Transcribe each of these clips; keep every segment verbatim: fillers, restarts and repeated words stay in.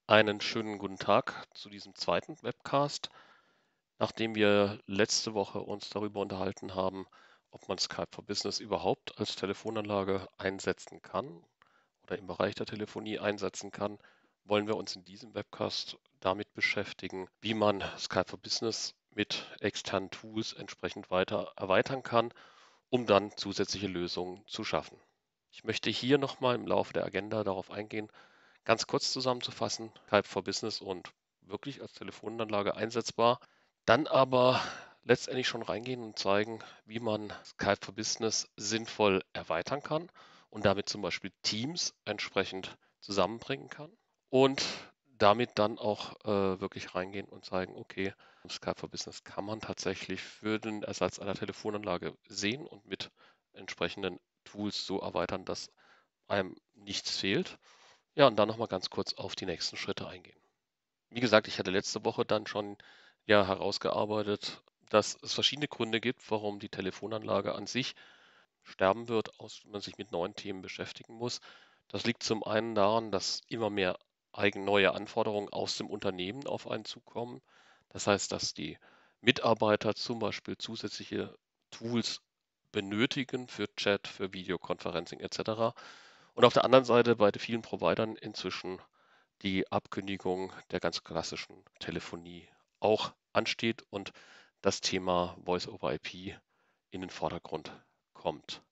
Einen schönen guten Tag zu diesem zweiten Webcast. Nachdem wir letzte Woche uns darüber unterhalten haben, ob man Skype for Business überhaupt als Telefonanlage einsetzen kann oder im Bereich der Telefonie einsetzen kann, wollen wir uns in diesem Webcast damit beschäftigen, wie man Skype for Business mit externen Tools entsprechend weiter erweitern kann, um dann zusätzliche Lösungen zu schaffen. Ich möchte hier nochmal im Laufe der Agenda darauf eingehen, ganz kurz zusammenzufassen, Skype for Business und wirklich als Telefonanlage einsetzbar. Dann aber letztendlich schon reingehen und zeigen, wie man Skype for Business sinnvoll erweitern kann und damit zum Beispiel Teams entsprechend zusammenbringen kann. Und damit dann auch äh, wirklich reingehen und zeigen, okay, Skype for Business kann man tatsächlich für den Ersatz einer Telefonanlage sehen und mit entsprechenden Tools so erweitern, dass einem nichts fehlt. Ja, und dann noch mal ganz kurz auf die nächsten Schritte eingehen. Wie gesagt, ich hatte letzte Woche dann schon ja herausgearbeitet, dass es verschiedene Gründe gibt, warum die Telefonanlage an sich sterben wird, aus man sich mit neuen Themen beschäftigen muss. Das liegt zum einen daran, dass immer mehr eigen neue Anforderungen aus dem Unternehmen auf einen zukommen. Das heißt, dass die Mitarbeiter zum Beispiel zusätzliche Tools benötigen für Chat, für Videoconferencing et cetera. Und auf der anderen Seite bei vielen Providern inzwischen die Abkündigung der ganz klassischen Telefonie auch ansteht und das Thema Voice over I P in den Vordergrund kommt.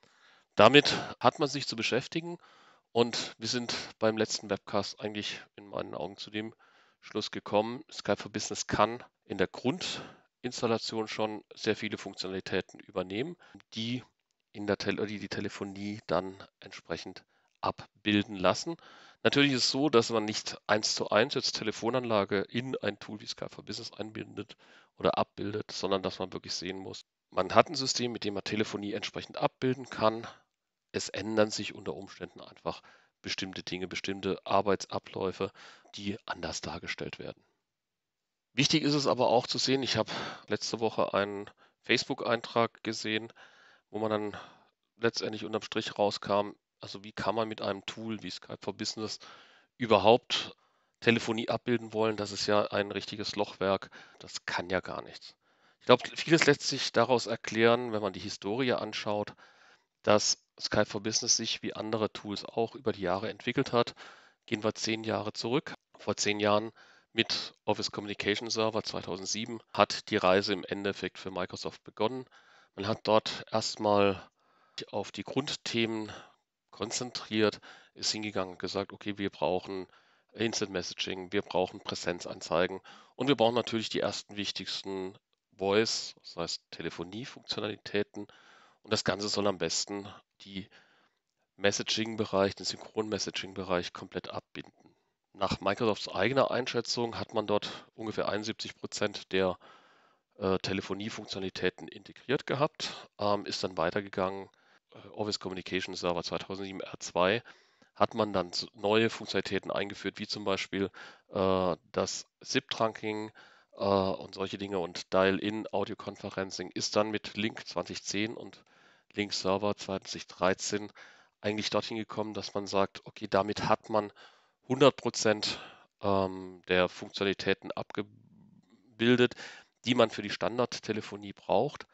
Damit hat man sich zu beschäftigen und wir sind beim letzten Webcast eigentlich in meinen Augen zu dem Schluss gekommen, Skype for Business kann in der Grundinstallation schon sehr viele Funktionalitäten übernehmen, die in der Tele die, die Telefonie dann entsprechend abbilden lassen. Natürlich ist es so, dass man nicht eins zu eins jetzt Telefonanlage in ein Tool wie Skype for Business einbindet oder abbildet, sondern dass man wirklich sehen muss, man hat ein System, mit dem man Telefonie entsprechend abbilden kann. Es ändern sich unter Umständen einfach bestimmte Dinge, bestimmte Arbeitsabläufe, die anders dargestellt werden. Wichtig ist es aber auch zu sehen, ich habe letzte Woche einen Facebook-Eintrag gesehen, wo man dann letztendlich unterm Strich rauskam, also wie kann man mit einem Tool wie Skype for Business überhaupt Telefonie abbilden wollen? Das ist ja ein richtiges Lochwerk, das kann ja gar nichts. Ich glaube, vieles lässt sich daraus erklären, wenn man die Historie anschaut, dass Skype for Business sich wie andere Tools auch über die Jahre entwickelt hat. Gehen wir zehn Jahre zurück. Vor zehn Jahren mit Office Communication Server zweitausendsieben hat die Reise im Endeffekt für Microsoft begonnen. Man hat dort erstmal auf die Grundthemen konzentriert, ist hingegangen und gesagt, okay, wir brauchen Instant Messaging, wir brauchen Präsenzanzeigen und wir brauchen natürlich die ersten wichtigsten Voice, das heißt Telefonie-Funktionalitäten. Und das Ganze soll am besten die Messaging-Bereich, den Synchron-Messaging-Bereich komplett abbinden. Nach Microsofts eigener Einschätzung hat man dort ungefähr einundsiebzig Prozent der äh, Telefonie-Funktionalitäten integriert gehabt, ähm, ist dann weitergegangen. Äh, Office Communication Server zweitausendsieben R zwei hat man dann neue Funktionalitäten eingeführt, wie zum Beispiel äh, das S I P-Trunking äh, und solche Dinge und Dial-In Audio Conferencing ist dann mit Link zweitausendzehn und Link Server zweitausenddreizehn eigentlich dorthin gekommen, dass man sagt, okay, damit hat man hundert Prozent ähm, der Funktionalitäten abgebildet, die man für die Standardtelefonie braucht.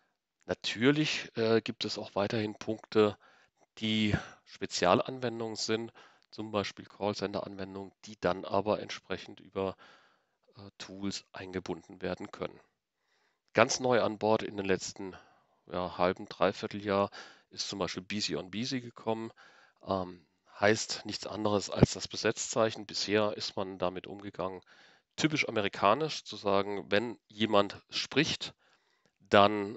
Natürlich äh, gibt es auch weiterhin Punkte, die Spezialanwendungen sind, zum Beispiel Callcenter-Anwendungen, die dann aber entsprechend über äh, Tools eingebunden werden können. Ganz neu an Bord in den letzten ja, halben, dreiviertel Jahr ist zum Beispiel Busy on Busy gekommen. Ähm, heißt nichts anderes als das Besetzzeichen. Bisher ist man damit umgegangen, typisch amerikanisch zu sagen, wenn jemand spricht, dann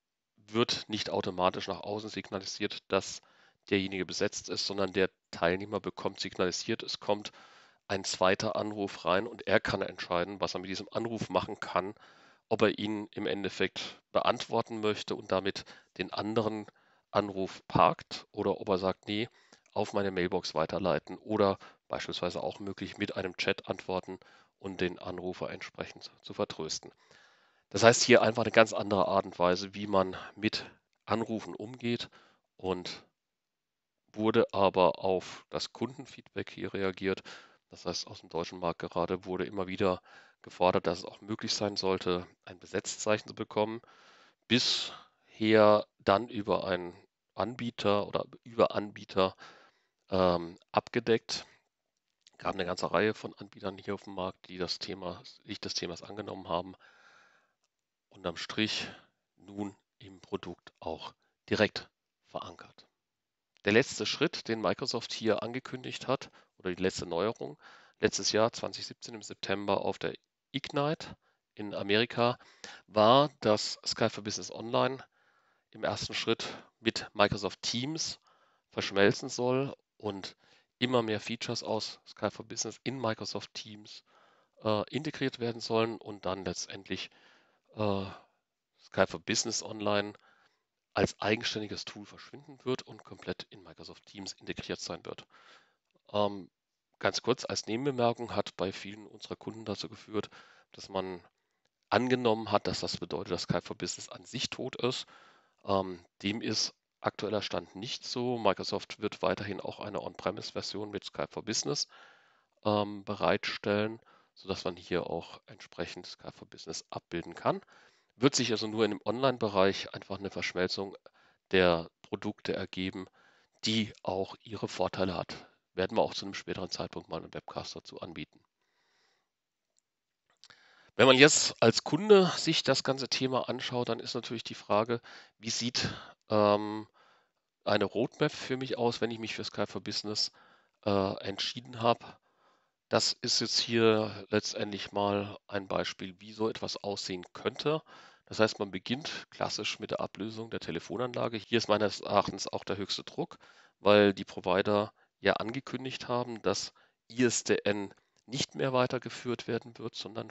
wird nicht automatisch nach außen signalisiert, dass derjenige besetzt ist, sondern der Teilnehmer bekommt signalisiert, es kommt ein zweiter Anruf rein und er kann entscheiden, was er mit diesem Anruf machen kann, ob er ihn im Endeffekt beantworten möchte und damit den anderen Anruf parkt oder ob er sagt, nee, auf meine Mailbox weiterleiten oder beispielsweise auch möglich mit einem Chat antworten und den Anrufer entsprechend zu vertrösten. Das heißt hier einfach eine ganz andere Art und Weise, wie man mit Anrufen umgeht und wurde aber auf das Kundenfeedback hier reagiert, Das heißt, aus dem deutschen Markt gerade wurde immer wieder gefordert, dass es auch möglich sein sollte, ein Besetzzeichen zu bekommen. Bisher dann über einen Anbieter oder über Anbieter ähm, abgedeckt. Gab eine ganze Reihe von Anbietern hier auf dem Markt, die das Thema, sich des Themas angenommen haben. Unterm Strich nun im Produkt auch direkt verankert. Der letzte Schritt, den Microsoft hier angekündigt hat, oder die letzte Neuerung, letztes Jahr zwanzig siebzehn im September auf der Ignite in Amerika, war, dass Skype for Business Online im ersten Schritt mit Microsoft Teams verschmelzen soll und immer mehr Features aus Skype for Business in Microsoft Teams äh, integriert werden sollen und dann letztendlich äh, Skype for Business Online als eigenständiges Tool verschwinden wird und komplett in Microsoft Teams integriert sein wird. Ähm, ganz kurz als Nebenbemerkung hat bei vielen unserer Kunden dazu geführt, dass man angenommen hat, dass das bedeutet, dass Skype for Business an sich tot ist. Ähm, dem ist aktueller Stand nicht so. Microsoft wird weiterhin auch eine On-Premise-Version mit Skype for Business ähm, bereitstellen, sodass man hier auch entsprechend Skype for Business abbilden kann. Wird sich also nur in dem Online-Bereich einfach eine Verschmelzung der Produkte ergeben, die auch ihre Vorteile hat. Werden wir auch zu einem späteren Zeitpunkt mal einen Webcast dazu anbieten. Wenn man jetzt als Kunde sich das ganze Thema anschaut, dann ist natürlich die Frage, wie sieht ähm, eine Roadmap für mich aus, wenn ich mich für Skype for Business äh, entschieden habe. Das ist jetzt hier letztendlich mal ein Beispiel, wie so etwas aussehen könnte. Das heißt, man beginnt klassisch mit der Ablösung der Telefonanlage. Hier ist meines Erachtens auch der höchste Druck, weil die Provider ja angekündigt haben, dass I S D N nicht mehr weitergeführt werden wird, sondern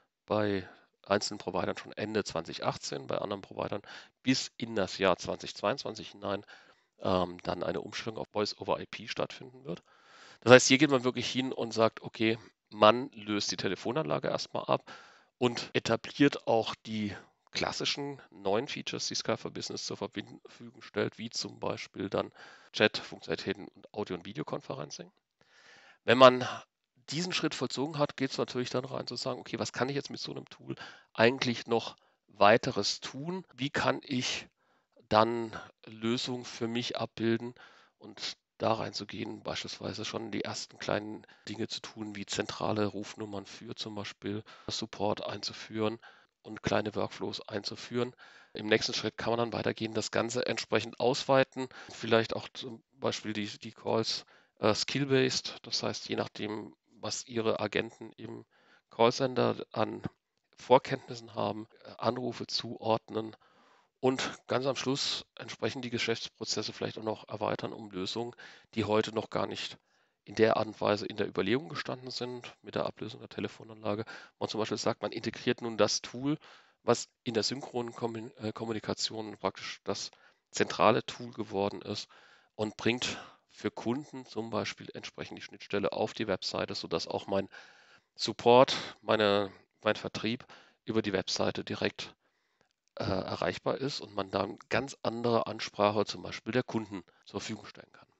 bei einzelnen Providern schon Ende zwanzig achtzehn, bei anderen Providern bis in das Jahr zwanzig zweiundzwanzig hinein ähm, dann eine Umstellung auf Voice over I P stattfinden wird. Das heißt, hier geht man wirklich hin und sagt, okay, man löst die Telefonanlage erstmal ab und etabliert auch die klassischen neuen Features, die Skype for Business zur Verfügung stellt, wie zum Beispiel dann Chat-Funktionalitäten und Audio- und Videokonferencing. Wenn man diesen Schritt vollzogen hat, geht es natürlich dann rein zu sagen, okay, was kann ich jetzt mit so einem Tool eigentlich noch weiteres tun? Wie kann ich dann Lösungen für mich abbilden und da reinzugehen, beispielsweise schon die ersten kleinen Dinge zu tun, wie zentrale Rufnummern für zum Beispiel Support einzuführen und kleine Workflows einzuführen. Im nächsten Schritt kann man dann weitergehen, das Ganze entsprechend ausweiten, vielleicht auch zum Beispiel die, die Calls äh, skill-based, das heißt, je nachdem, was Ihre Agenten im Callcenter an Vorkenntnissen haben, äh, Anrufe zuordnen und ganz am Schluss entsprechend die Geschäftsprozesse vielleicht auch noch erweitern um Lösungen, die heute noch gar nicht in der Art und Weise in der Überlegung gestanden sind mit der Ablösung der Telefonanlage. Man zum Beispiel sagt, man integriert nun das Tool, was in der synchronen Kommun- äh, Kommunikation praktisch das zentrale Tool geworden ist und bringt für Kunden zum Beispiel entsprechend die Schnittstelle auf die Webseite, sodass auch mein Support, meine, mein Vertrieb über die Webseite direkt äh, erreichbar ist und man dann ganz andere Ansprache zum Beispiel der Kunden zur Verfügung stellen kann.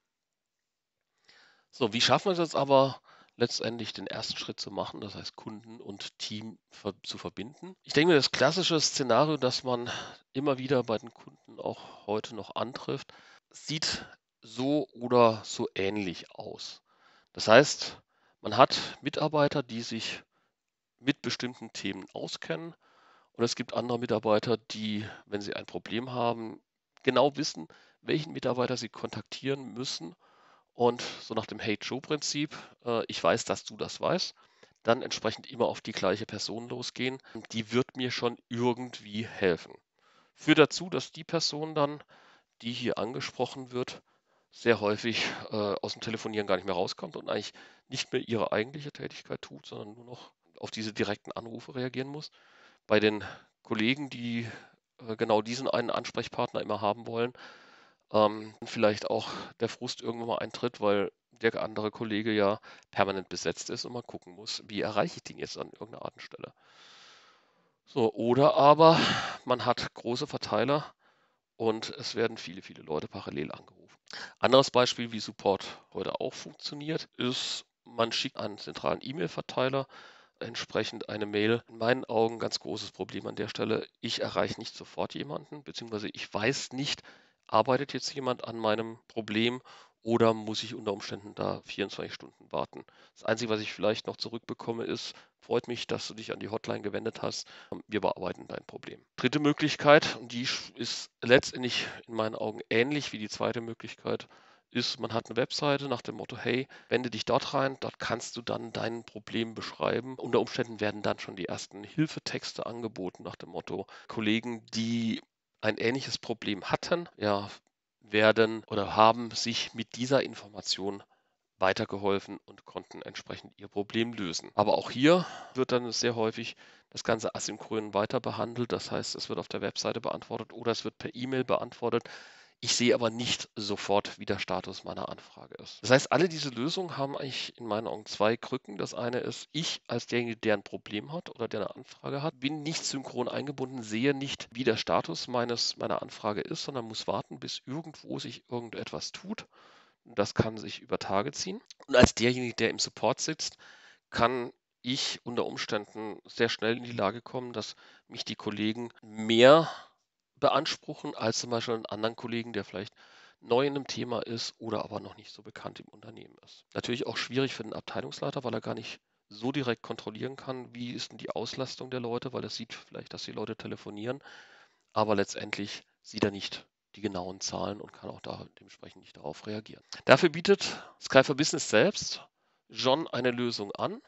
So, wie schaffen wir es jetzt aber letztendlich den ersten Schritt zu machen, das heißt Kunden und Team ver zu verbinden? Ich denke mir, das klassische Szenario, das man immer wieder bei den Kunden auch heute noch antrifft, sieht so oder so ähnlich aus. Das heißt, man hat Mitarbeiter, die sich mit bestimmten Themen auskennen und es gibt andere Mitarbeiter, die, wenn sie ein Problem haben, genau wissen, welchen Mitarbeiter sie kontaktieren müssen und so nach dem Hey Joe-Prinzip, äh, ich weiß, dass du das weißt, dann entsprechend immer auf die gleiche Person losgehen. Die wird mir schon irgendwie helfen. Führt dazu, dass die Person dann, die hier angesprochen wird, sehr häufig äh, aus dem Telefonieren gar nicht mehr rauskommt und eigentlich nicht mehr ihre eigentliche Tätigkeit tut, sondern nur noch auf diese direkten Anrufe reagieren muss. Bei den Kollegen, die äh, genau diesen einen Ansprechpartner immer haben wollen, ähm, vielleicht auch der Frust irgendwann mal eintritt, weil der andere Kollege ja permanent besetzt ist und man gucken muss, wie erreiche ich den jetzt an irgendeiner Art und Stelle. So, oder aber man hat große Verteiler und es werden viele, viele Leute parallel angerufen. Anderes Beispiel, wie Support heute auch funktioniert, ist man schickt einen zentralen E-Mail-Verteiler entsprechend eine Mail. In meinen Augen ganz großes Problem an der Stelle. Ich erreiche nicht sofort jemanden, beziehungsweise ich weiß nicht, arbeitet jetzt jemand an meinem Problem oder muss ich unter Umständen da vierundzwanzig Stunden warten. Das Einzige, was ich vielleicht noch zurückbekomme, ist, freut mich, dass du dich an die Hotline gewendet hast. Wir bearbeiten dein Problem. Dritte Möglichkeit, und die ist letztendlich in meinen Augen ähnlich wie die zweite Möglichkeit, ist, man hat eine Webseite nach dem Motto, hey, wende dich dort rein, dort kannst du dann dein Problem beschreiben. Unter Umständen werden dann schon die ersten Hilfetexte angeboten nach dem Motto, Kollegen, die ein ähnliches Problem hatten, ja, werden oder haben sich mit dieser Information weitergeholfen und konnten entsprechend ihr Problem lösen. Aber auch hier wird dann sehr häufig das Ganze asynchron weiter behandelt. Das heißt, es wird auf der Webseite beantwortet oder es wird per E-Mail beantwortet. Ich sehe aber nicht sofort, wie der Status meiner Anfrage ist. Das heißt, alle diese Lösungen haben eigentlich in meinen Augen zwei Krücken. Das eine ist, ich als derjenige, der ein Problem hat oder der eine Anfrage hat, bin nicht synchron eingebunden, sehe nicht, wie der Status meines, meiner Anfrage ist, sondern muss warten, bis irgendwo sich irgendetwas tut. Das kann sich über Tage ziehen. Und als derjenige, der im Support sitzt, kann ich unter Umständen sehr schnell in die Lage kommen, dass mich die Kollegen mehr beanspruchen als zum Beispiel einen anderen Kollegen, der vielleicht neu in einem Thema ist oder aber noch nicht so bekannt im Unternehmen ist. Natürlich auch schwierig für den Abteilungsleiter, weil er gar nicht so direkt kontrollieren kann, wie ist denn die Auslastung der Leute, weil er sieht vielleicht, dass die Leute telefonieren, aber letztendlich sieht er nicht die genauen Zahlen und kann auch da dementsprechend nicht darauf reagieren. Dafür bietet Sky for Business selbst schon eine Lösung an,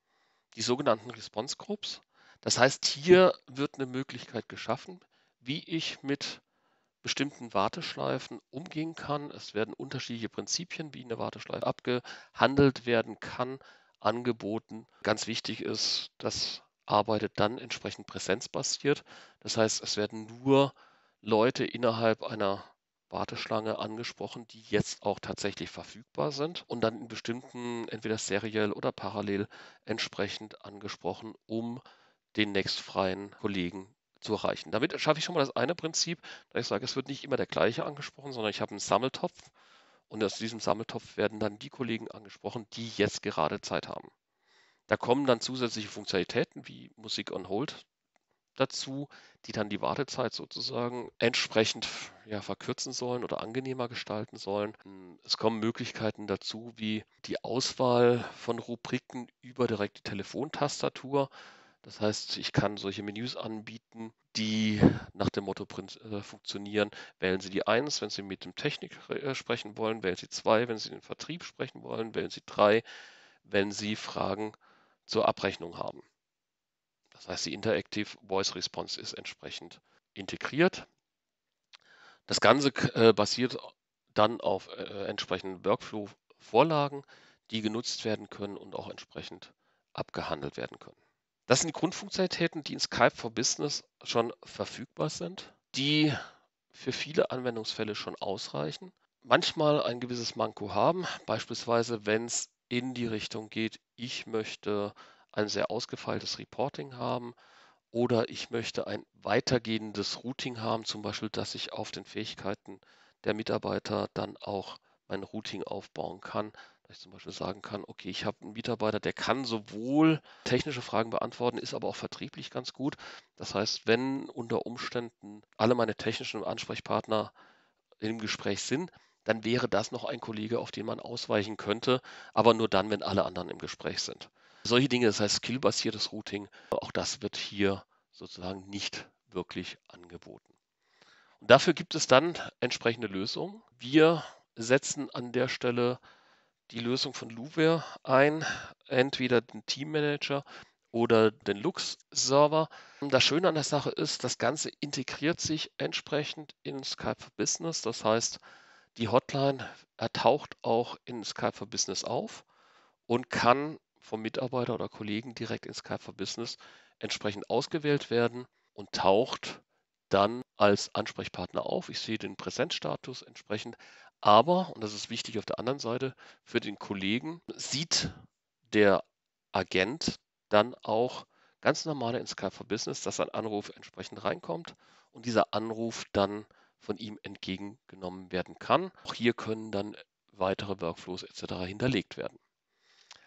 die sogenannten Response Groups. Das heißt, hier wird eine Möglichkeit geschaffen, wie ich mit bestimmten Warteschleifen umgehen kann. Es werden unterschiedliche Prinzipien, wie eine Warteschleife abgehandelt werden kann, angeboten. Ganz wichtig ist, das arbeitet dann entsprechend präsenzbasiert. Das heißt, es werden nur Leute innerhalb einer Warteschlange angesprochen, die jetzt auch tatsächlich verfügbar sind und dann in bestimmten, entweder seriell oder parallel entsprechend angesprochen, um den nächstfreien Kollegen zu erreichen. Damit schaffe ich schon mal das eine Prinzip, dass ich sage, es wird nicht immer der gleiche angesprochen, sondern ich habe einen Sammeltopf und aus diesem Sammeltopf werden dann die Kollegen angesprochen, die jetzt gerade Zeit haben. Da kommen dann zusätzliche Funktionalitäten wie Musik on Hold dazu, die dann die Wartezeit sozusagen entsprechend ja, verkürzen sollen oder angenehmer gestalten sollen. Es kommen Möglichkeiten dazu, wie die Auswahl von Rubriken über direkt die Telefontastatur. Das heißt, ich kann solche Menüs anbieten, die nach dem Motto äh, funktionieren. Wählen Sie die eins, wenn Sie mit dem Technik äh, sprechen wollen. Wählen Sie zwei, wenn Sie den Vertrieb sprechen wollen. Wählen Sie drei, wenn Sie Fragen zur Abrechnung haben. Das heißt, die Interactive Voice Response ist entsprechend integriert. Das Ganze äh, basiert dann auf äh, entsprechenden Workflow-Vorlagen, die genutzt werden können und auch entsprechend abgehandelt werden können. Das sind die Grundfunktionalitäten, die in Skype for Business schon verfügbar sind, die für viele Anwendungsfälle schon ausreichen, manchmal ein gewisses Manko haben, beispielsweise wenn es in die Richtung geht, ich möchte ein sehr ausgefeiltes Reporting haben oder ich möchte ein weitergehendes Routing haben, zum Beispiel, dass ich auf den Fähigkeiten der Mitarbeiter dann auch mein Routing aufbauen kann. Dass ich zum Beispiel sagen kann, okay, ich habe einen Mitarbeiter, der kann sowohl technische Fragen beantworten, ist aber auch vertrieblich ganz gut. Das heißt, wenn unter Umständen alle meine technischen Ansprechpartner im Gespräch sind, dann wäre das noch ein Kollege, auf den man ausweichen könnte, aber nur dann, wenn alle anderen im Gespräch sind. Solche Dinge, das heißt skillbasiertes Routing, auch das wird hier sozusagen nicht wirklich angeboten. Und dafür gibt es dann entsprechende Lösungen. Wir setzen an der Stelle die Lösung von Luware ein, entweder den Teammanager oder den Lux-Server. Das Schöne an der Sache ist, das Ganze integriert sich entsprechend in Skype for Business. Das heißt, die Hotline taucht auch in Skype for Business auf und kann vom Mitarbeiter oder Kollegen direkt in Skype for Business entsprechend ausgewählt werden und taucht dann als Ansprechpartner auf. Ich sehe den Präsenzstatus entsprechend, aber, und das ist wichtig auf der anderen Seite, für den Kollegen sieht der Agent dann auch ganz normal in Skype for Business, dass ein Anruf entsprechend reinkommt und dieser Anruf dann von ihm entgegengenommen werden kann. Auch hier können dann weitere Workflows et cetera hinterlegt werden.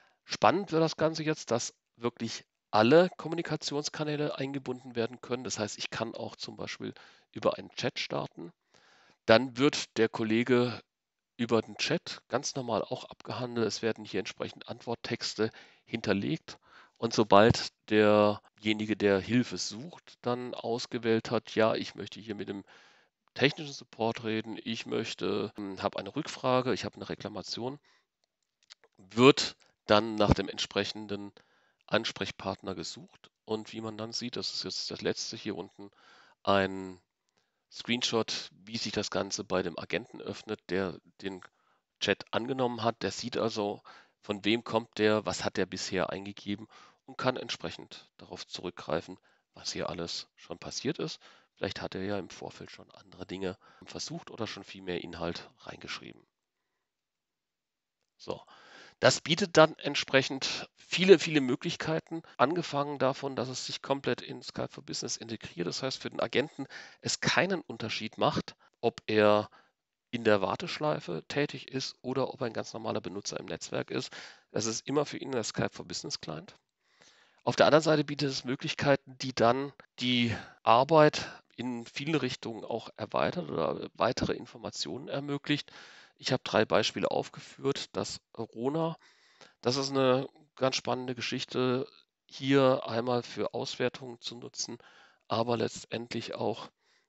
Spannend wird das Ganze jetzt, dass wirklich alle Kommunikationskanäle eingebunden werden können. Das heißt, ich kann auch zum Beispiel über einen Chat starten. Dann wird der Kollege über den Chat ganz normal auch abgehandelt. Es werden hier entsprechend Antworttexte hinterlegt. Und sobald derjenige, der Hilfe sucht, dann ausgewählt hat, ja, ich möchte hier mit dem technischen Support reden, ich möchte, hm, habe eine Rückfrage, ich habe eine Reklamation, wird dann nach dem entsprechenden Ansprechpartner gesucht. Und wie man dann sieht, das ist jetzt das letzte hier unten, ein Screenshot, wie sich das Ganze bei dem Agenten öffnet, der den Chat angenommen hat. Der sieht also, von wem kommt der, was hat der bisher eingegeben und kann entsprechend darauf zurückgreifen, was hier alles schon passiert ist. Vielleicht hat er ja im Vorfeld schon andere Dinge versucht oder schon viel mehr Inhalt reingeschrieben. So, das bietet dann entsprechend viele, viele Möglichkeiten, angefangen davon, dass es sich komplett in Skype for Business integriert. Das heißt, für den Agenten es keinen Unterschied macht, ob er in der Warteschleife tätig ist oder ob er ein ganz normaler Benutzer im Netzwerk ist. Es ist immer für ihn der Skype for Business Client. Auf der anderen Seite bietet es Möglichkeiten, die dann die Arbeit in viele Richtungen auch erweitert oder weitere Informationen ermöglicht. Ich habe drei Beispiele aufgeführt. Das Rona, das ist eine ganz spannende Geschichte, hier einmal für Auswertungen zu nutzen, aber letztendlich auch,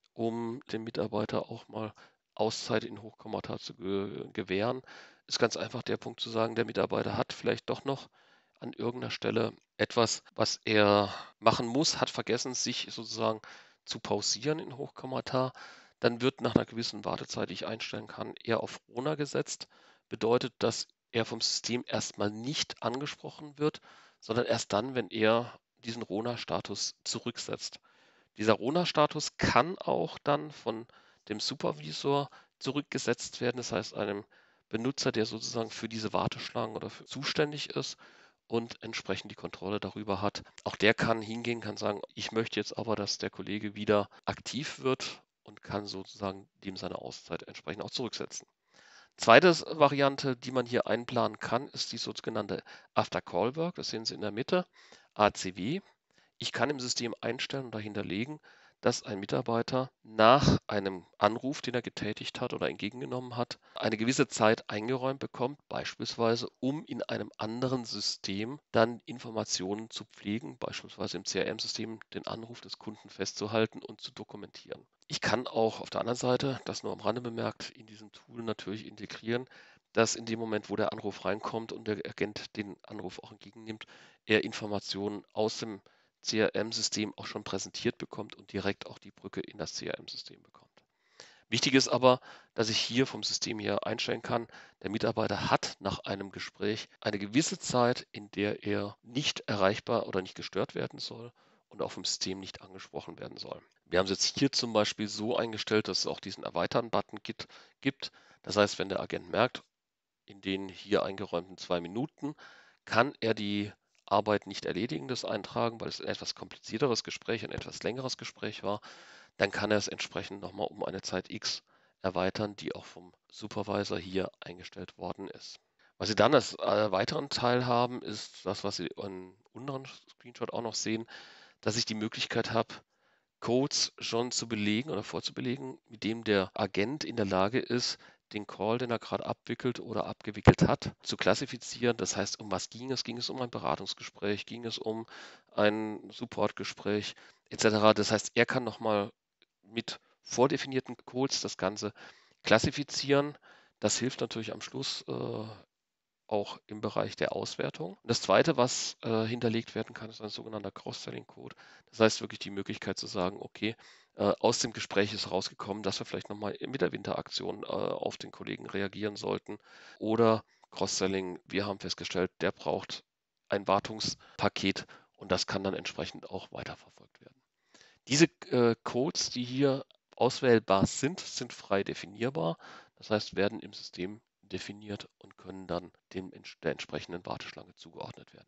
um dem Mitarbeiter auch mal Auszeit in Hochkommata zu ge gewähren. Ist ganz einfach der Punkt zu sagen, der Mitarbeiter hat vielleicht doch noch an irgendeiner Stelle etwas, was er machen muss, hat vergessen, sich sozusagen zu pausieren in Hochkommata. Dann wird nach einer gewissen Wartezeit, die ich einstellen kann, eher auf Rona gesetzt. Bedeutet, dass er vom System erstmal nicht angesprochen wird, sondern erst dann, wenn er diesen Rona-Status zurücksetzt. Dieser Rona-Status kann auch dann von dem Supervisor zurückgesetzt werden, das heißt einem Benutzer, der sozusagen für diese Warteschlangen oder für zuständig ist und entsprechend die Kontrolle darüber hat. Auch der kann hingehen, kann sagen, ich möchte jetzt aber, dass der Kollege wieder aktiv wird und kann sozusagen dem seine Auszeit entsprechend auch zurücksetzen. Zweite Variante, die man hier einplanen kann, ist die sogenannte After Call Work. Das sehen Sie in der Mitte, A C W. Ich kann im System einstellen und dahinterlegen, dass ein Mitarbeiter nach einem Anruf, den er getätigt hat oder entgegengenommen hat, eine gewisse Zeit eingeräumt bekommt, beispielsweise um in einem anderen System dann Informationen zu pflegen, beispielsweise im C R M-System den Anruf des Kunden festzuhalten und zu dokumentieren. Ich kann auch auf der anderen Seite, das nur am Rande bemerkt, in diesem Tool natürlich integrieren, dass in dem Moment, wo der Anruf reinkommt und der Agent den Anruf auch entgegennimmt, er Informationen aus dem C R M-System auch schon präsentiert bekommt und direkt auch die Brücke in das C R M-System bekommt. Wichtig ist aber, dass ich hier vom System her einstellen kann, der Mitarbeiter hat nach einem Gespräch eine gewisse Zeit, in der er nicht erreichbar oder nicht gestört werden soll und auch vom System nicht angesprochen werden soll. Wir haben es jetzt hier zum Beispiel so eingestellt, dass es auch diesen Erweitern-Button gibt. Das heißt, wenn der Agent merkt, in den hier eingeräumten zwei Minuten kann er die Arbeit nicht erledigen, das Eintragen, weil es ein etwas komplizierteres Gespräch, ein etwas längeres Gespräch war, dann kann er es entsprechend nochmal um eine Zeit X erweitern, die auch vom Supervisor hier eingestellt worden ist. Was Sie dann als äh, weiteren Teil haben, ist das, was Sie im unteren Screenshot auch noch sehen, dass ich die Möglichkeit habe, Codes schon zu belegen oder vorzubelegen, mit dem der Agent in der Lage ist, den Call, den er gerade abwickelt oder abgewickelt hat, zu klassifizieren. Das heißt, um was ging es? Ging es um ein Beratungsgespräch? Ging es um ein Supportgespräch et cetera? Das heißt, er kann nochmal mit vordefinierten Codes das Ganze klassifizieren. Das hilft natürlich am Schluss äh, auch im Bereich der Auswertung. Und das Zweite, was äh, hinterlegt werden kann, ist ein sogenannter Cross-Selling-Code. Das heißt wirklich die Möglichkeit zu sagen, okay, äh, aus dem Gespräch ist rausgekommen, dass wir vielleicht nochmal mit der Winteraktion äh, auf den Kollegen reagieren sollten. Oder Cross-Selling, wir haben festgestellt, der braucht ein Wartungspaket und das kann dann entsprechend auch weiterverfolgt werden. Diese äh, Codes, die hier auswählbar sind, sind frei definierbar. Das heißt, werden im System definiert und können dann dem, der entsprechenden Warteschlange zugeordnet werden.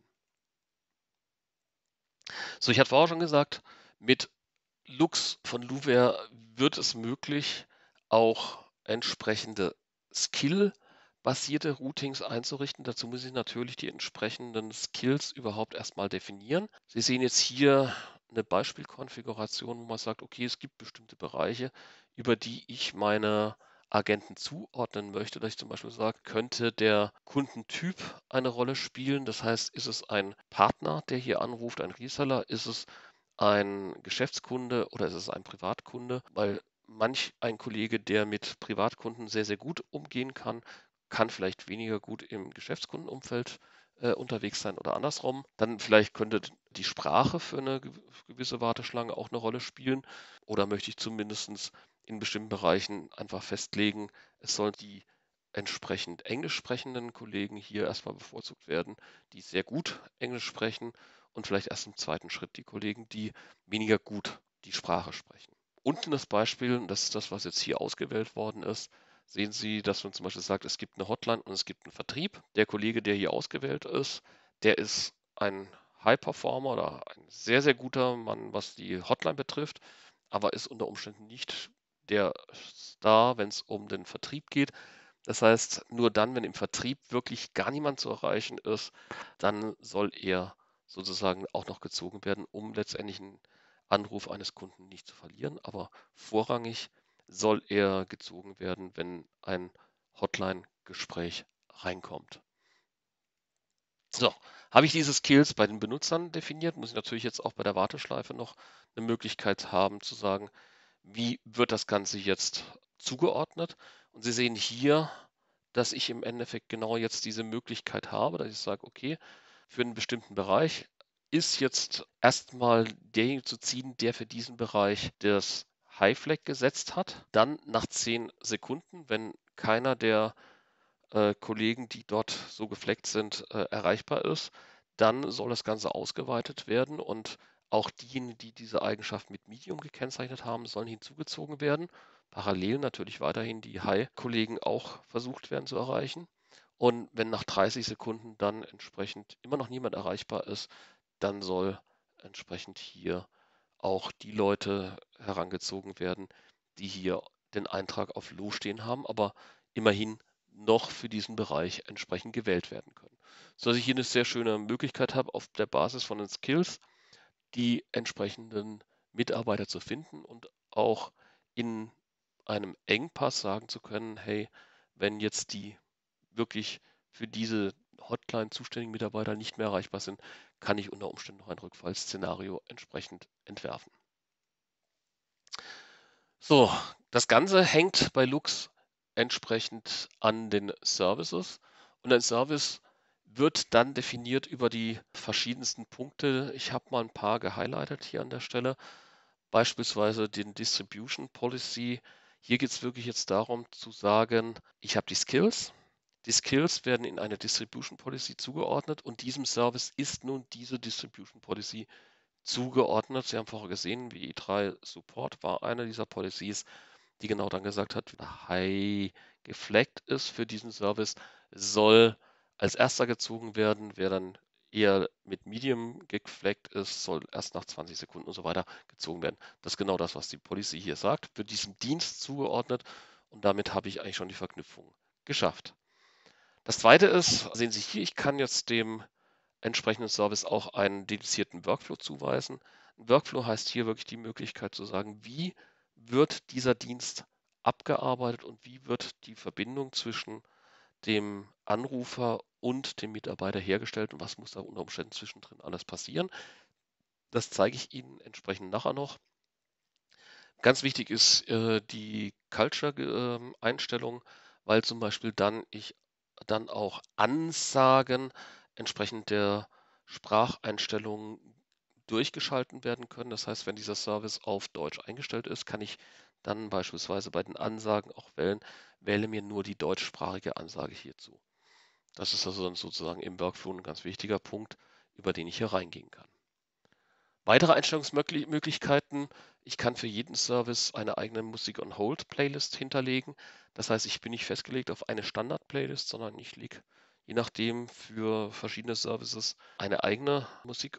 So, ich hatte vorher schon gesagt, mit Lux von Luware wird es möglich, auch entsprechende Skill basierte Routings einzurichten. Dazu muss ich natürlich die entsprechenden Skills überhaupt erstmal definieren. Sie sehen jetzt hier eine Beispielkonfiguration, wo man sagt, okay, es gibt bestimmte Bereiche, über die ich meine Agenten zuordnen möchte, dass ich zum Beispiel sage, könnte der Kundentyp eine Rolle spielen? Das heißt, ist es ein Partner, der hier anruft, ein Reseller? Ist es ein Geschäftskunde oder ist es ein Privatkunde? Weil manch ein Kollege, der mit Privatkunden sehr, sehr gut umgehen kann, kann vielleicht weniger gut im Geschäftskundenumfeld äh, unterwegs sein oder andersrum. Dann vielleicht könnte die Sprache für eine gew- gewisse Warteschlange auch eine Rolle spielen. Oder möchte ich zumindest in bestimmten Bereichen einfach festlegen, es sollen die entsprechend englisch sprechenden Kollegen hier erstmal bevorzugt werden, die sehr gut Englisch sprechen und vielleicht erst im zweiten Schritt die Kollegen, die weniger gut die Sprache sprechen. Unten das Beispiel, und das ist das, was jetzt hier ausgewählt worden ist, sehen Sie, dass man zum Beispiel sagt, es gibt eine Hotline und es gibt einen Vertrieb. Der Kollege, der hier ausgewählt ist, der ist ein High-Performer oder ein sehr, sehr guter Mann, was die Hotline betrifft, aber ist unter Umständen nicht der Star, wenn es um den Vertrieb geht. Das heißt, nur dann, wenn im Vertrieb wirklich gar niemand zu erreichen ist, dann soll er sozusagen auch noch gezogen werden, um letztendlich einen Anruf eines Kunden nicht zu verlieren. Aber vorrangig soll er gezogen werden, wenn ein Hotline-Gespräch reinkommt. So, habe ich diese Skills bei den Benutzern definiert, muss ich natürlich jetzt auch bei der Warteschleife noch eine Möglichkeit haben zu sagen, wie wird das Ganze jetzt zugeordnet? Und Sie sehen hier, dass ich im Endeffekt genau jetzt diese Möglichkeit habe, dass ich sage, okay, für einen bestimmten Bereich ist jetzt erstmal derjenige zu ziehen, der für diesen Bereich das High Flag gesetzt hat. Dann nach zehn Sekunden, wenn keiner der äh, Kollegen, die dort so gefleckt sind, äh, erreichbar ist, dann soll das Ganze ausgeweitet werden und auch diejenigen, die diese Eigenschaft mit Medium gekennzeichnet haben, sollen hinzugezogen werden. Parallel natürlich weiterhin die High-Kollegen auch versucht werden zu erreichen. Und wenn nach dreißig Sekunden dann entsprechend immer noch niemand erreichbar ist, dann soll entsprechend hier auch die Leute herangezogen werden, die hier den Eintrag auf Low stehen haben, aber immerhin noch für diesen Bereich entsprechend gewählt werden können. Sodass ich hier eine sehr schöne Möglichkeit habe, auf der Basis von den Skills die entsprechenden Mitarbeiter zu finden und auch in einem Engpass sagen zu können, hey, wenn jetzt die wirklich für diese Hotline zuständigen Mitarbeiter nicht mehr erreichbar sind, kann ich unter Umständen noch ein Rückfallszenario entsprechend entwerfen. So, das Ganze hängt bei Lux entsprechend an den Services und ein Service wird dann definiert über die verschiedensten Punkte. Ich habe mal ein paar gehighlightet hier an der Stelle, beispielsweise den Distribution Policy. Hier geht es wirklich jetzt darum zu sagen, ich habe die Skills. Die Skills werden in eine Distribution Policy zugeordnet und diesem Service ist nun diese Distribution Policy zugeordnet. Sie haben vorher gesehen, wie i drei Support war eine dieser Policies, die genau dann gesagt hat, High geflaggt ist für diesen Service, soll als erster gezogen werden. Wer dann eher mit Medium geflaggt ist, soll erst nach zwanzig Sekunden und so weiter gezogen werden. Das ist genau das, was die Policy hier sagt, wird diesem Dienst zugeordnet und damit habe ich eigentlich schon die Verknüpfung geschafft. Das zweite ist, sehen Sie hier, ich kann jetzt dem entsprechenden Service auch einen dedizierten Workflow zuweisen. Ein Workflow heißt hier wirklich die Möglichkeit zu sagen, wie wird dieser Dienst abgearbeitet und wie wird die Verbindung zwischen dem Anrufer und dem Mitarbeiter hergestellt und was muss da unter Umständen zwischendrin alles passieren. Das zeige ich Ihnen entsprechend nachher noch. Ganz wichtig ist äh, die Culture-Einstellung, weil zum Beispiel dann ich dann auch Ansagen entsprechend der Spracheinstellungen durchgeschalten werden können. Das heißt, wenn dieser Service auf Deutsch eingestellt ist, kann ich dann beispielsweise bei den Ansagen auch wählen, wähle mir nur die deutschsprachige Ansage hierzu. Das ist also dann sozusagen im Workflow ein ganz wichtiger Punkt, über den ich hier reingehen kann. Weitere Einstellungsmöglichkeiten, ich kann für jeden Service eine eigene Musik-on-Hold-Playlist hinterlegen. Das heißt, ich bin nicht festgelegt auf eine Standard-Playlist, sondern ich lege je nachdem für verschiedene Services eine eigene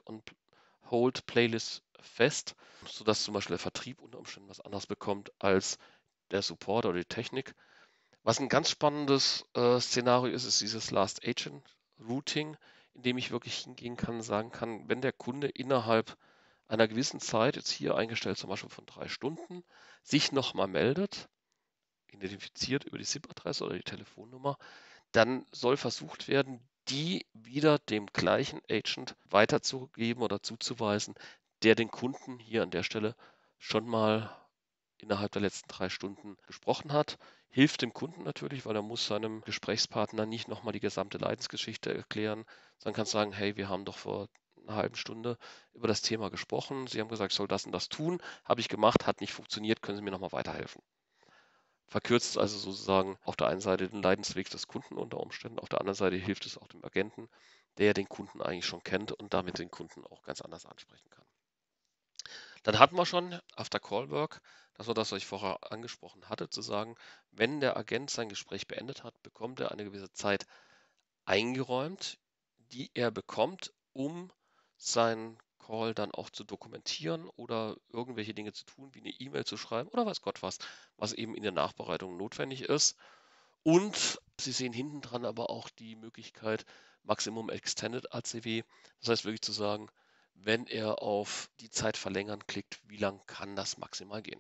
Musik-on-Hold-Playlist fest, sodass zum Beispiel der Vertrieb unter Umständen was anderes bekommt als der Support oder die Technik. Was ein ganz spannendes, äh, Szenario ist, ist dieses Last Agent Routing, in dem ich wirklich hingehen kann, sagen kann, wenn der Kunde innerhalb einer gewissen Zeit, jetzt hier eingestellt zum Beispiel von drei Stunden, sich noch mal meldet, identifiziert über die S I P-Adresse oder die Telefonnummer, dann soll versucht werden, die wieder dem gleichen Agent weiterzugeben oder zuzuweisen, der den Kunden hier an der Stelle schon mal innerhalb der letzten drei Stunden gesprochen hat. Hilft dem Kunden natürlich, weil er muss seinem Gesprächspartner nicht noch mal die gesamte Leidensgeschichte erklären, sondern kann sagen: „Hey, wir haben doch vor einer halben Stunde über das Thema gesprochen. Sie haben gesagt, ich soll das und das tun. Habe ich gemacht, hat nicht funktioniert. Können Sie mir noch mal weiterhelfen?“ Verkürzt also sozusagen auf der einen Seite den Leidensweg des Kunden unter Umständen, auf der anderen Seite hilft es auch dem Agenten, der den Kunden eigentlich schon kennt und damit den Kunden auch ganz anders ansprechen kann. Dann hatten wir schon After Call Work, das war das, was ich vorher angesprochen hatte, zu sagen, wenn der Agent sein Gespräch beendet hat, bekommt er eine gewisse Zeit eingeräumt, die er bekommt, um seinen Call dann auch zu dokumentieren oder irgendwelche Dinge zu tun, wie eine E-Mail zu schreiben oder weiß Gott was, was eben in der Nachbereitung notwendig ist. Und Sie sehen hinten dran aber auch die Möglichkeit Maximum Extended A C W. Das heißt wirklich zu sagen, wenn er auf die Zeit verlängern klickt, wie lang kann das maximal gehen?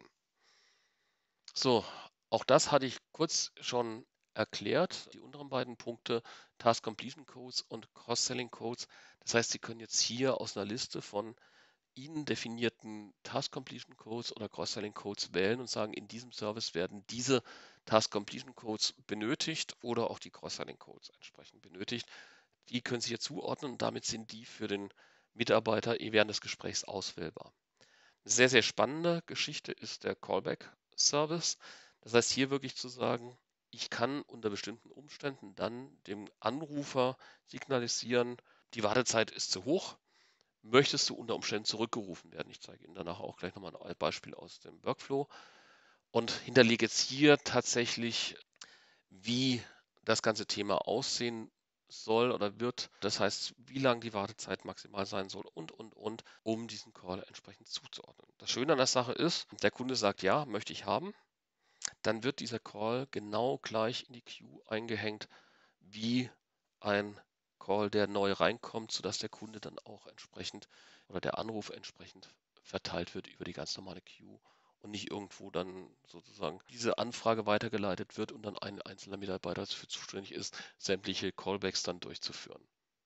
So, auch das hatte ich kurz schon erklärt, die unteren beiden Punkte, Task Completion Codes und Cross-Selling Codes. Das heißt, Sie können jetzt hier aus einer Liste von Ihnen definierten Task Completion Codes oder Cross-Selling Codes wählen und sagen, in diesem Service werden diese Task Completion Codes benötigt oder auch die Cross-Selling Codes entsprechend benötigt. Die können Sie hier zuordnen und damit sind die für den Mitarbeiter eh während des Gesprächs auswählbar. Eine sehr, sehr spannende Geschichte ist der Callback-Service. Das heißt, hier wirklich zu sagen, ich kann unter bestimmten Umständen dann dem Anrufer signalisieren, die Wartezeit ist zu hoch. Möchtest du unter Umständen zurückgerufen werden? Ich zeige Ihnen danach auch gleich nochmal ein Beispiel aus dem Workflow und hinterlege jetzt hier tatsächlich, wie das ganze Thema aussehen soll oder wird. Das heißt, wie lang die Wartezeit maximal sein soll und, und, und, um diesen Call entsprechend zuzuordnen. Das Schöne an der Sache ist, der Kunde sagt, ja, möchte ich haben. Dann wird dieser Call genau gleich in die Queue eingehängt wie ein Call, der neu reinkommt, sodass der Kunde dann auch entsprechend oder der Anruf entsprechend verteilt wird über die ganz normale Queue und nicht irgendwo dann sozusagen diese Anfrage weitergeleitet wird und dann ein einzelner Mitarbeiter dafür zuständig ist, sämtliche Callbacks dann durchzuführen.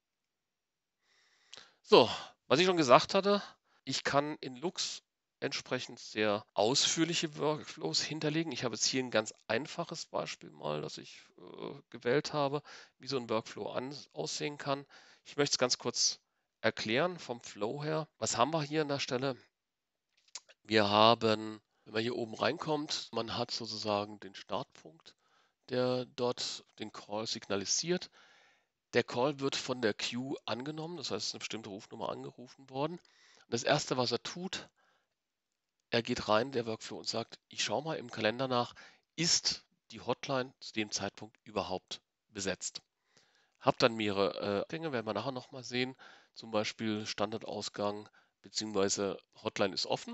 So, was ich schon gesagt hatte, ich kann in Lux entsprechend sehr ausführliche Workflows hinterlegen. Ich habe jetzt hier ein ganz einfaches Beispiel mal, das ich äh, gewählt habe, wie so ein Workflow an, aussehen kann. Ich möchte es ganz kurz erklären vom Flow her. Was haben wir hier an der Stelle? Wir haben, wenn man hier oben reinkommt, man hat sozusagen den Startpunkt, der dort den Call signalisiert. Der Call wird von der Queue angenommen, das heißt, es ist eine bestimmte Rufnummer angerufen worden. Und das Erste, was er tut, er geht rein, der Workflow, und sagt, ich schaue mal im Kalender nach, ist die Hotline zu dem Zeitpunkt überhaupt besetzt? Hab dann mehrere äh, Dinge, werden wir nachher nochmal sehen, zum Beispiel Standardausgang bzw. Hotline ist offen.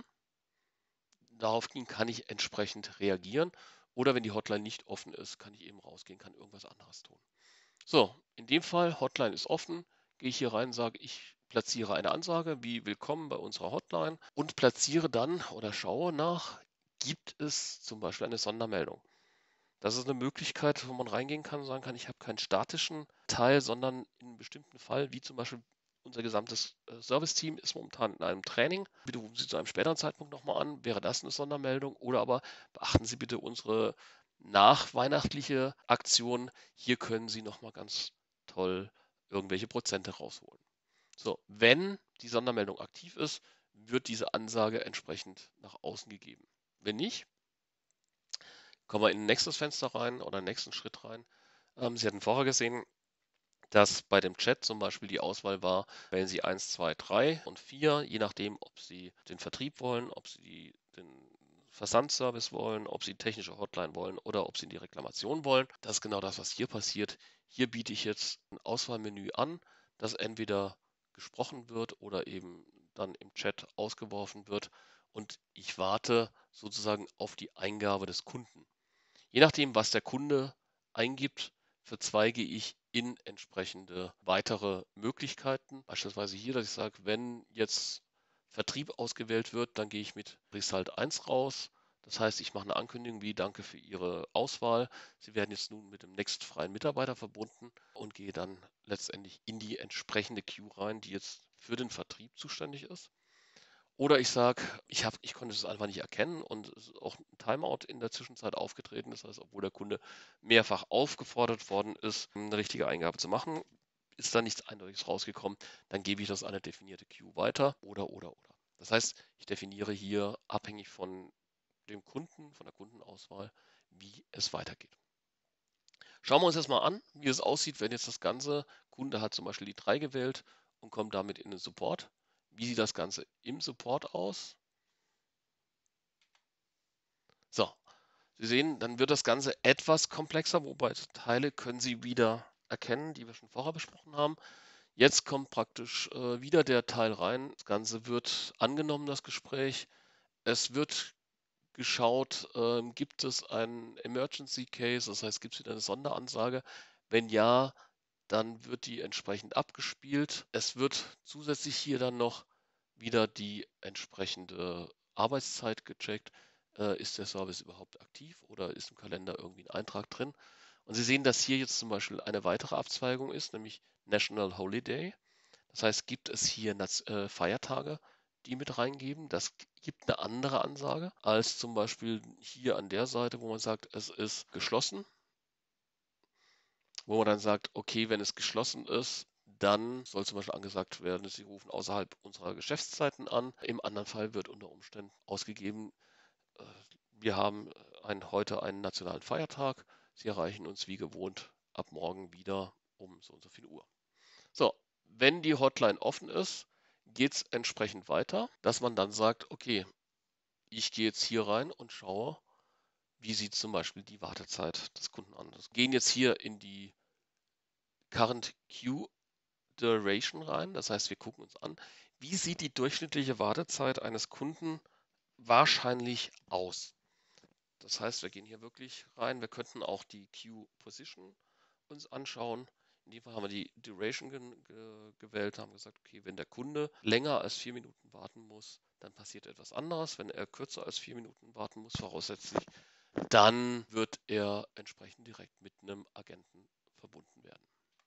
Daraufhin kann ich entsprechend reagieren oder wenn die Hotline nicht offen ist, kann ich eben rausgehen, kann irgendwas anderes tun. So, in dem Fall, Hotline ist offen, gehe ich hier rein, sage, ich platziere eine Ansage wie willkommen bei unserer Hotline und platziere dann oder schaue nach, gibt es zum Beispiel eine Sondermeldung. Das ist eine Möglichkeit, wo man reingehen kann und sagen kann, ich habe keinen statischen Teil, sondern in einem bestimmten Fall, wie zum Beispiel unser gesamtes äh, Serviceteam ist momentan in einem Training. Bitte rufen Sie zu einem späteren Zeitpunkt nochmal an, wäre das eine Sondermeldung oder aber beachten Sie bitte unsere nachweihnachtliche Aktion. Hier können Sie nochmal ganz toll irgendwelche Prozente rausholen. So, wenn die Sondermeldung aktiv ist, wird diese Ansage entsprechend nach außen gegeben. Wenn nicht, kommen wir in ein nächstes Fenster rein oder einen nächsten Schritt rein. Ähm, Sie hatten vorher gesehen, dass bei dem Chat zum Beispiel die Auswahl war, wählen Sie eins, zwei, drei und vier, je nachdem, ob Sie den Vertrieb wollen, ob Sie die, den Versandservice wollen, ob Sie die technische Hotline wollen oder ob Sie die Reklamation wollen. Das ist genau das, was hier passiert. Hier biete ich jetzt ein Auswahlmenü an, das entweder gesprochen wird oder eben dann im Chat ausgeworfen wird und ich warte sozusagen auf die Eingabe des Kunden. Je nachdem, was der Kunde eingibt, verzweige ich in entsprechende weitere Möglichkeiten. Beispielsweise hier, dass ich sage, wenn jetzt Vertrieb ausgewählt wird, dann gehe ich mit Result eins raus. Das heißt, ich mache eine Ankündigung wie Danke für Ihre Auswahl. Sie werden jetzt nun mit dem nächsten freien Mitarbeiter verbunden und gehe dann letztendlich in die entsprechende Queue rein, die jetzt für den Vertrieb zuständig ist. Oder ich sage, ich, hab, ich konnte es einfach nicht erkennen und es ist auch ein Timeout in der Zwischenzeit aufgetreten. Das heißt, obwohl der Kunde mehrfach aufgefordert worden ist, eine richtige Eingabe zu machen, ist da nichts Eindeutiges rausgekommen. Dann gebe ich das an eine definierte Queue weiter oder, oder, oder. Das heißt, ich definiere hier abhängig von dem Kunden, von der Kundenauswahl, wie es weitergeht. Schauen wir uns jetzt mal an, wie es aussieht, wenn jetzt das Ganze, Kunde hat zum Beispiel die drei gewählt und kommt damit in den Support. Wie sieht das Ganze im Support aus? So, Sie sehen, dann wird das Ganze etwas komplexer, wobei Teile können Sie wieder erkennen, die wir schon vorher besprochen haben. Jetzt kommt praktisch äh, wieder der Teil rein. Das Ganze wird angenommen, das Gespräch. Es wird geschaut, ähm, gibt es einen Emergency Case, das heißt, gibt es wieder eine Sonderansage? Wenn ja, dann wird die entsprechend abgespielt. Es wird zusätzlich hier dann noch wieder die entsprechende Arbeitszeit gecheckt. Äh, ist der Service überhaupt aktiv oder ist im Kalender irgendwie ein Eintrag drin? Und Sie sehen, dass hier jetzt zum Beispiel eine weitere Abzweigung ist, nämlich National Holiday. Das heißt, gibt es hier Naz- äh, Feiertage, die mit reingeben? Das gibt eine andere Ansage als zum Beispiel hier an der Seite, wo man sagt, es ist geschlossen, wo man dann sagt, okay, wenn es geschlossen ist, dann soll zum Beispiel angesagt werden, Sie rufen außerhalb unserer Geschäftszeiten an. Im anderen Fall wird unter Umständen ausgegeben, äh, wir haben ein, heute einen nationalen Feiertag. Sie erreichen uns wie gewohnt ab morgen wieder um so und so viel Uhr. So, wenn die Hotline offen ist, geht es entsprechend weiter, dass man dann sagt, okay, ich gehe jetzt hier rein und schaue, wie sieht zum Beispiel die Wartezeit des Kunden an. Wir gehen jetzt hier in die Current Queue Duration rein. Das heißt, wir gucken uns an, wie sieht die durchschnittliche Wartezeit eines Kunden wahrscheinlich aus. Das heißt, wir gehen hier wirklich rein. Wir könnten auch die Queue Position uns anschauen. In dem Fall haben wir die Duration ge ge gewählt, haben gesagt, okay, wenn der Kunde länger als vier Minuten warten muss, dann passiert etwas anderes. Wenn er kürzer als vier Minuten warten muss, voraussetzlich, dann wird er entsprechend direkt mit einem Agenten verbunden werden.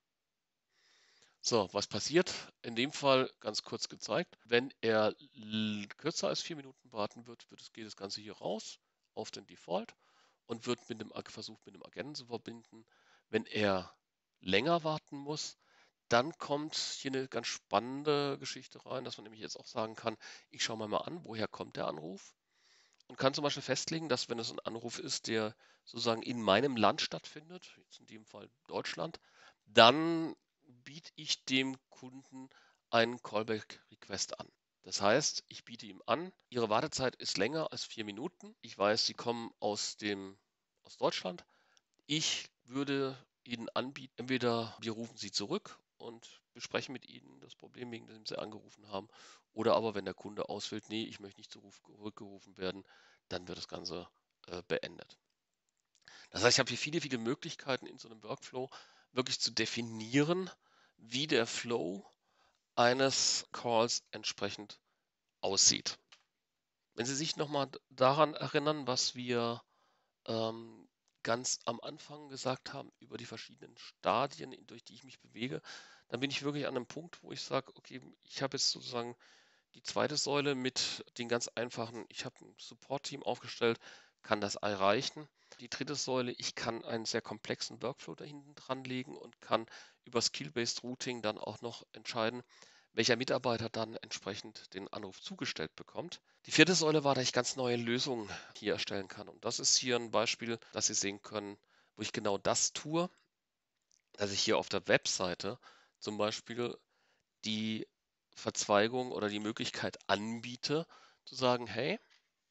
So, was passiert? In dem Fall ganz kurz gezeigt, wenn er kürzer als vier Minuten warten wird, wird es, geht das Ganze hier raus auf den Default und wird mit dem versucht mit dem Agenten zu verbinden. Wenn er länger warten muss, dann kommt hier eine ganz spannende Geschichte rein, dass man nämlich jetzt auch sagen kann, ich schaue mal mal an, woher kommt der Anruf und kann zum Beispiel festlegen, dass wenn es ein Anruf ist, der sozusagen in meinem Land stattfindet, jetzt in dem Fall Deutschland, dann biete ich dem Kunden einen Callback-Request an. Das heißt, ich biete ihm an, Ihre Wartezeit ist länger als vier Minuten. Ich weiß, Sie kommen aus dem, aus Deutschland. Ich würde Ihnen anbieten, entweder wir rufen Sie zurück und besprechen mit Ihnen das Problem, wegen dem Sie angerufen haben, oder aber wenn der Kunde auswählt, nee, ich möchte nicht zurückgerufen werden, dann wird das Ganze äh, beendet. Das heißt, ich habe hier viele, viele Möglichkeiten in so einem Workflow wirklich zu definieren, wie der Flow eines Calls entsprechend aussieht. Wenn Sie sich nochmal daran erinnern, was wir ähm, ganz am Anfang gesagt haben über die verschiedenen Stadien, durch die ich mich bewege, dann bin ich wirklich an einem Punkt, wo ich sage, okay, ich habe jetzt sozusagen die zweite Säule mit den ganz einfachen, ich habe ein Support-Team aufgestellt, kann das erreichen. Die dritte Säule, ich kann einen sehr komplexen Workflow da hinten dran legen und kann über Skill-Based Routing dann auch noch entscheiden, welcher Mitarbeiter dann entsprechend den Anruf zugestellt bekommt. Die vierte Säule war, dass ich ganz neue Lösungen hier erstellen kann. Und das ist hier ein Beispiel, dass Sie sehen können, wo ich genau das tue, dass ich hier auf der Webseite zum Beispiel die Verzweigung oder die Möglichkeit anbiete, zu sagen, hey,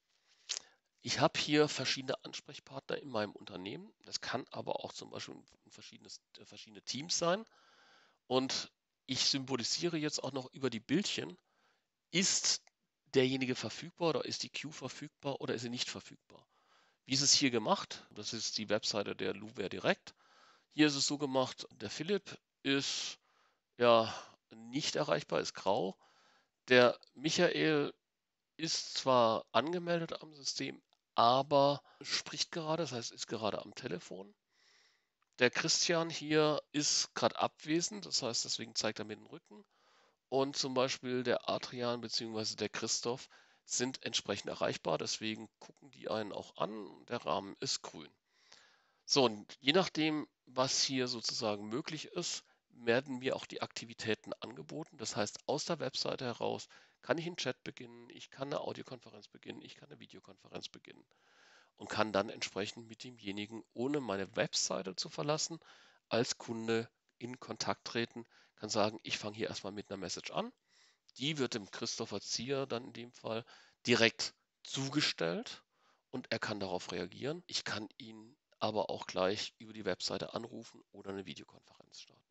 ich habe hier verschiedene Ansprechpartner in meinem Unternehmen. Das kann aber auch zum Beispiel ein verschiedenes, äh, verschiedene Teams sein. Und ich symbolisiere jetzt auch noch über die Bildchen, ist derjenige verfügbar oder ist die Queue verfügbar oder ist sie nicht verfügbar? Wie ist es hier gemacht? Das ist die Webseite der Luware direkt. Hier ist es so gemacht, der Philipp ist ja nicht erreichbar, ist grau. Der Michael ist zwar angemeldet am System, aber spricht gerade, das heißt, ist gerade am Telefon. Der Christian hier ist gerade abwesend, das heißt, deswegen zeigt er mir den Rücken. Und zum Beispiel der Adrian bzw. der Christoph sind entsprechend erreichbar, deswegen gucken die einen auch an. Der Rahmen ist grün. So, und je nachdem, was hier sozusagen möglich ist, werden mir auch die Aktivitäten angeboten. Das heißt, aus der Webseite heraus kann ich einen Chat beginnen, ich kann eine Audiokonferenz beginnen, ich kann eine Videokonferenz beginnen und kann dann entsprechend mit demjenigen, ohne meine Webseite zu verlassen, als Kunde in Kontakt treten, kann sagen, ich fange hier erstmal mit einer Message an. Die wird dem Christopher Zier dann in dem Fall direkt zugestellt und er kann darauf reagieren. Ich kann ihn aber auch gleich über die Webseite anrufen oder eine Videokonferenz starten.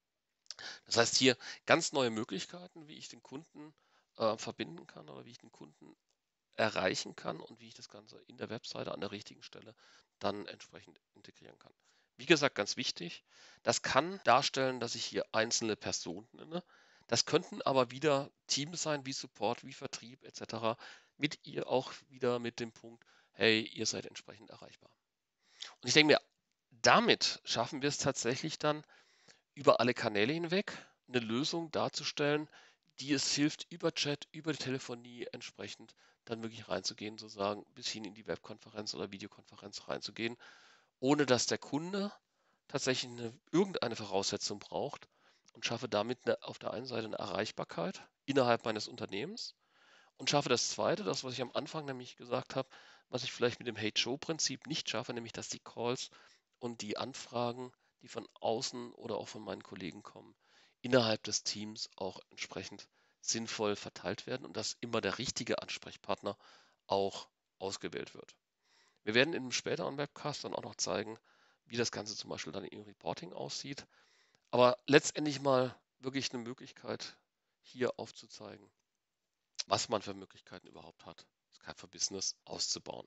Das heißt hier ganz neue Möglichkeiten, wie ich den Kunden äh, verbinden kann oder wie ich den Kunden erreichen kann und wie ich das Ganze in der Webseite an der richtigen Stelle dann entsprechend integrieren kann. Wie gesagt, ganz wichtig, das kann darstellen, dass ich hier einzelne Personen nenne. Das könnten aber wieder Teams sein, wie Support, wie Vertrieb et cetera. Mit ihr auch wieder mit dem Punkt, hey, ihr seid entsprechend erreichbar. Und ich denke mir, damit schaffen wir es tatsächlich dann, über alle Kanäle hinweg eine Lösung darzustellen, die es hilft, über Chat, über die Telefonie entsprechend dann wirklich reinzugehen, sozusagen bis hin in die Webkonferenz oder Videokonferenz reinzugehen, ohne dass der Kunde tatsächlich eine, irgendeine Voraussetzung braucht und schaffe damit eine, auf der einen Seite eine Erreichbarkeit innerhalb meines Unternehmens und schaffe das Zweite, das, was ich am Anfang nämlich gesagt habe, was ich vielleicht mit dem Hate-Show-Prinzip nicht schaffe, nämlich dass die Calls und die Anfragen, die von außen oder auch von meinen Kollegen kommen, innerhalb des Teams auch entsprechend sinnvoll verteilt werden und dass immer der richtige Ansprechpartner auch ausgewählt wird. Wir werden in einem späteren Webcast dann auch noch zeigen, wie das Ganze zum Beispiel dann im Reporting aussieht. Aber letztendlich mal wirklich eine Möglichkeit hier aufzuzeigen, was man für Möglichkeiten überhaupt hat, Skype for Business auszubauen.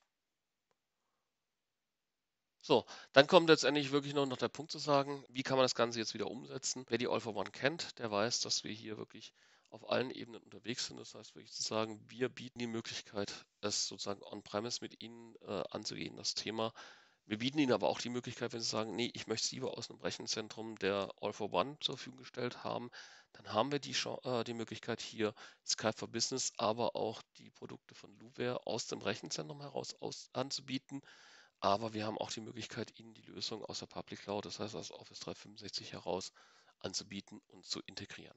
So, dann kommt letztendlich wirklich nur noch der Punkt zu sagen, wie kann man das Ganze jetzt wieder umsetzen? Wer die All for One kennt, der weiß, dass wir hier wirklich auf allen Ebenen unterwegs sind. Das heißt wirklich zu sagen, wir bieten die Möglichkeit, es sozusagen on-premise mit Ihnen äh, anzugehen, das Thema. Wir bieten Ihnen aber auch die Möglichkeit, wenn Sie sagen, nee, ich möchte es lieber aus einem Rechenzentrum der All for One zur Verfügung gestellt haben, dann haben wir die, äh, die Möglichkeit hier Skype for Business, aber auch die Produkte von Luware aus dem Rechenzentrum heraus aus, anzubieten. Aber wir haben auch die Möglichkeit, Ihnen die Lösung aus der Public Cloud, das heißt aus Office dreihundertfünfundsechzig heraus, anzubieten und zu integrieren.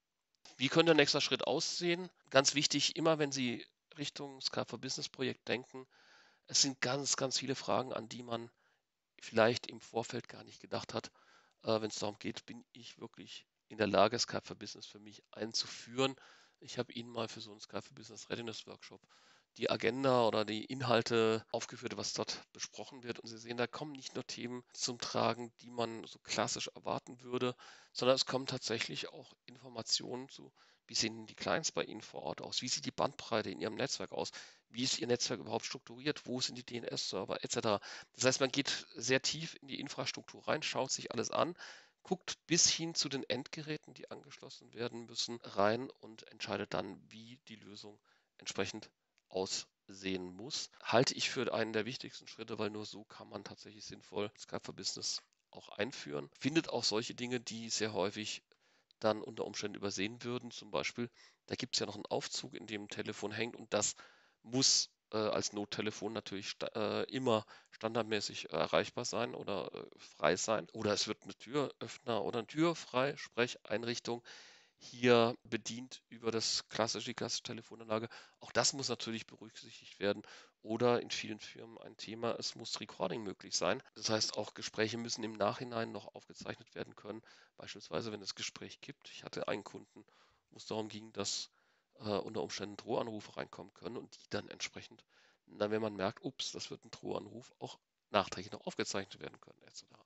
Wie könnte der nächste Schritt aussehen? Ganz wichtig, immer wenn Sie Richtung Skype for Business Projekt denken, es sind ganz, ganz viele Fragen, an die man vielleicht im Vorfeld gar nicht gedacht hat. Äh, wenn es darum geht, bin ich wirklich in der Lage, Skype for Business für mich einzuführen. Ich habe Ihnen mal für so einen Skype for Business Readiness Workshop die Agenda oder die Inhalte aufgeführt, was dort besprochen wird. Und Sie sehen, da kommen nicht nur Themen zum Tragen, die man so klassisch erwarten würde, sondern es kommen tatsächlich auch Informationen zu, wie sehen die Clients bei Ihnen vor Ort aus, wie sieht die Bandbreite in Ihrem Netzwerk aus, wie ist Ihr Netzwerk überhaupt strukturiert, wo sind die D N S-Server et cetera. Das heißt, man geht sehr tief in die Infrastruktur rein, schaut sich alles an, guckt bis hin zu den Endgeräten, die angeschlossen werden müssen, rein und entscheidet dann, wie die Lösung entsprechend aussehen muss. Halte ich für einen der wichtigsten Schritte, weil nur so kann man tatsächlich sinnvoll Skype for Business auch einführen. Findet auch solche Dinge, die sehr häufig dann unter Umständen übersehen würden. Zum Beispiel, da gibt es ja noch einen Aufzug, in dem ein Telefon hängt und das muss äh, als Nottelefon natürlich sta äh, immer standardmäßig erreichbar sein oder äh, frei sein. Oder es wird eine Türöffner oder eine Türfreisprecheinrichtung hier bedient über das klassische, die klassische Telefonanlage. Auch das muss natürlich berücksichtigt werden. Oder in vielen Firmen ein Thema, es muss Recording möglich sein. Das heißt, auch Gespräche müssen im Nachhinein noch aufgezeichnet werden können. Beispielsweise, wenn es Gespräch gibt. Ich hatte einen Kunden, wo es darum ging, dass äh, unter Umständen Drohanrufe reinkommen können und die dann entsprechend, dann wenn man merkt, ups, das wird ein Drohanruf, auch nachträglich noch aufgezeichnet werden können, et cetera.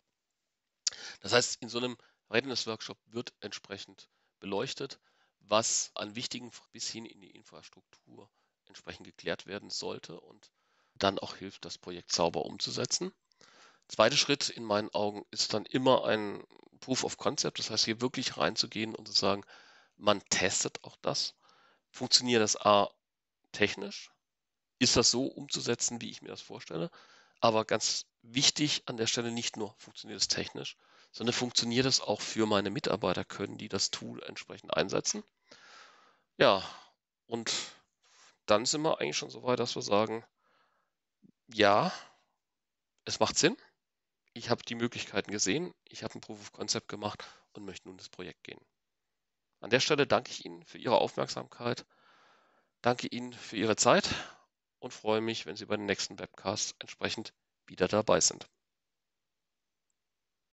Das heißt, in so einem Readiness-Workshop wird entsprechend beleuchtet, was an wichtigen bis hin in die Infrastruktur entsprechend geklärt werden sollte und dann auch hilft, das Projekt sauber umzusetzen. Zweiter Schritt in meinen Augen ist dann immer ein Proof of Concept, das heißt, hier wirklich reinzugehen und zu sagen, man testet auch das. Funktioniert das A technisch? Ist das so umzusetzen, wie ich mir das vorstelle? Aber ganz wichtig an der Stelle nicht nur funktioniert es technisch, sondern funktioniert es auch für meine Mitarbeiter? Können die das Tool entsprechend einsetzen? Ja, und dann sind wir eigentlich schon so weit, dass wir sagen, ja, es macht Sinn. Ich habe die Möglichkeiten gesehen, ich habe ein Proof of Concept gemacht und möchte nun ins Projekt gehen. An der Stelle danke ich Ihnen für Ihre Aufmerksamkeit, danke Ihnen für Ihre Zeit und freue mich, wenn Sie bei den nächsten Webcasts entsprechend wieder dabei sind.